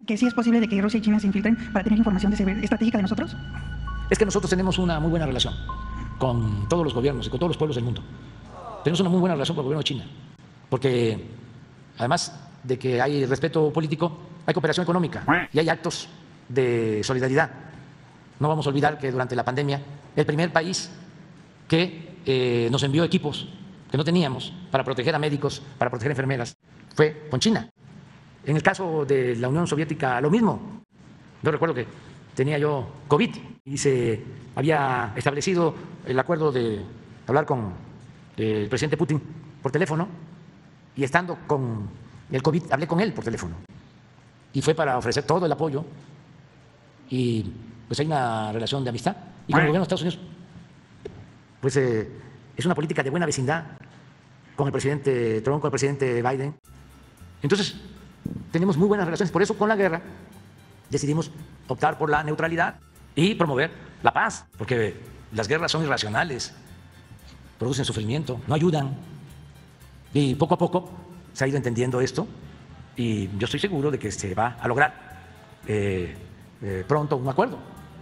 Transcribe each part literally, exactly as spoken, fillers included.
¿Que sí es posible de que Rusia y China se infiltren para tener información de ciber- estratégica de nosotros? Es que nosotros tenemos una muy buena relación con todos los gobiernos y con todos los pueblos del mundo. Tenemos una muy buena relación con el gobierno de China, porque además de que hay respeto político, hay cooperación económica y hay actos de solidaridad. No vamos a olvidar que durante la pandemia el primer país que eh, nos envió equipos que no teníamos para proteger a médicos, para proteger a enfermeras, fue con China. En el caso de la Unión Soviética, lo mismo. Yo recuerdo que tenía yo COVID y se había establecido el acuerdo de hablar con el presidente Putin por teléfono, y estando con el COVID hablé con él por teléfono y fue para ofrecer todo el apoyo, y pues hay una relación de amistad. Y con el gobierno de Estados Unidos pues eh, es una política de buena vecindad con el presidente Trump, con el presidente Biden. Entonces tenemos muy buenas relaciones. Por eso con la guerra decidimos optar por la neutralidad y promover la paz, porque las guerras son irracionales, producen sufrimiento, no ayudan. Y poco a poco se ha ido entendiendo esto, y yo estoy seguro de que se va a lograr eh, eh, pronto un acuerdo.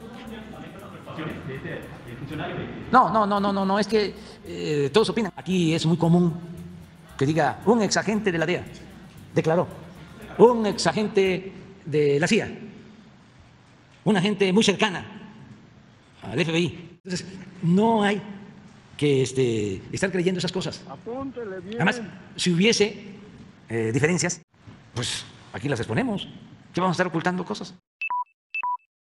No, no, no, no, no, no, es que eh, todos opinan. Aquí es muy común que diga un exagente de la D E A declaró, un exagente de la C I A, una gente muy cercana al F B I. Entonces, no hay que este, estar creyendo esas cosas. Además, si hubiese eh, diferencias, pues aquí las exponemos. ¿Qué vamos a estar ocultando cosas?